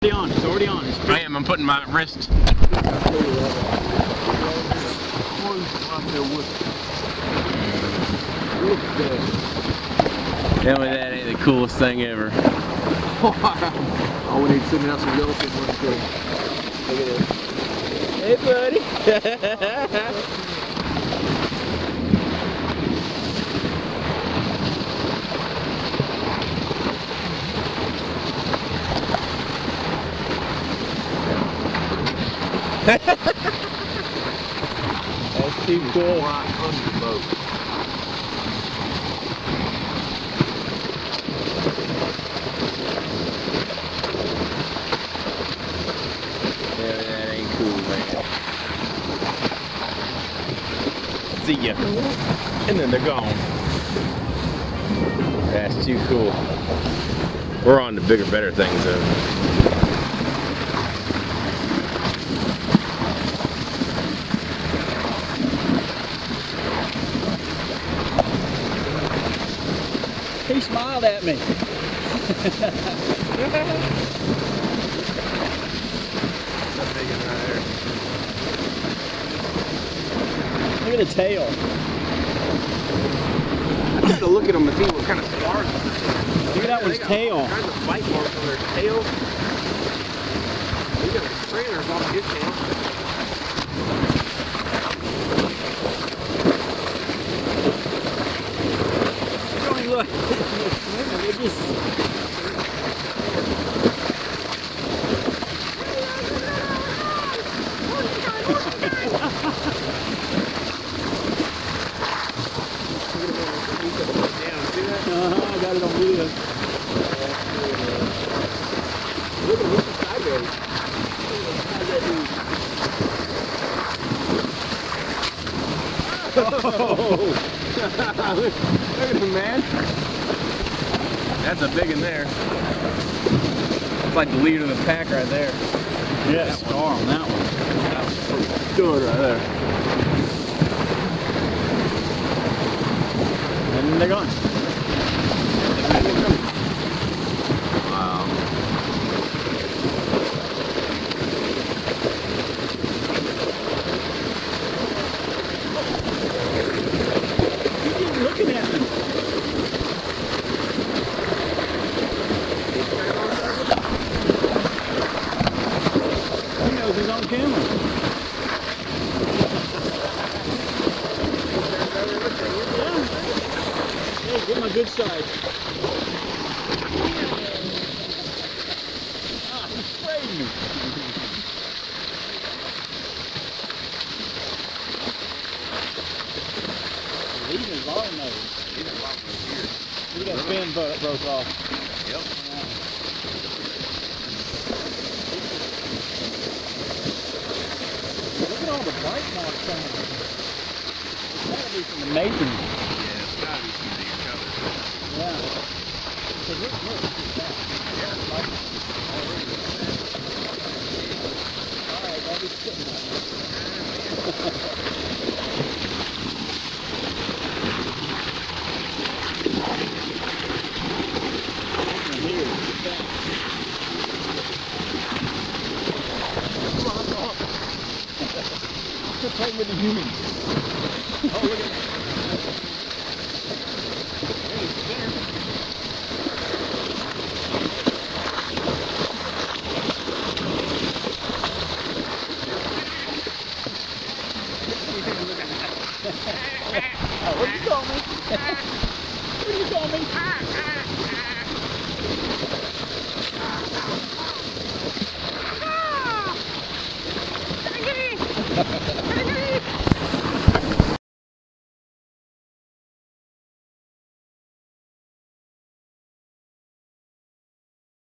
on. It's already on. I am. I'm putting my wrist. Tell me that ain't the coolest thing ever. Oh, we need to send out some dolphins. Look at this. Hey, buddy. That's too cool. Right under the boat. Yeah, that ain't cool, man. See ya. And then they're gone. That's too cool. We're on to bigger, better things, though. He smiled at me. Look at the tail. I tried to look at them and see what kind of scars. Look at that one's tail. All kinds of bite marks on their tail. He got trailers on his tail. Look. They just... I got it on video. Look at this side there. Look at him, man. That's a big one there. It's like the leader of the pack right there. Yeah, scar on that one. That was pretty good right there. And they're gone. Wow. You keep looking at me. He knows he's on camera. Hey, get my good side. Ah, he sprayed me. These are long nose. Look at that fin broke off. Yep. Look at all the bite marks on it. It's gotta be from the mating. Yeah, it's gotta be some bigger colors. Yeah. So look at that. Alright, I'll be sitting on Quit playing with the humans. Oh, look at that. Hey, it's there. Oh, what did you call me? What did you call me?